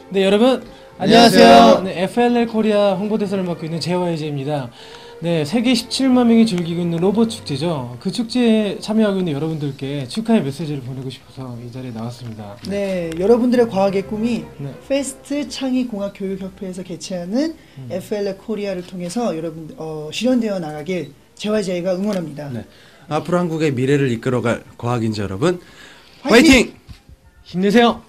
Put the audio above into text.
네, 여러분 안녕하세요. 네, FLL 코리아 홍보대사를 맡고 있는 JYJ입니다. 네, 세계 17만 명이 즐기고 있는 로봇 축제죠. 그 축제에 참여하고 있는 여러분들께 축하의 메시지를 보내고 싶어서 이 자리에 나왔습니다. 네, 여러분들의 과학의 꿈이 네. 페스트 창의공학교육협회에서 개최하는 FLL 코리아를 통해서 여러분 실현되어 나가길 JYJ가 응원합니다. 네. 앞으로 한국의 미래를 이끌어갈 과학인재 여러분, 화이팅! 힘내세요.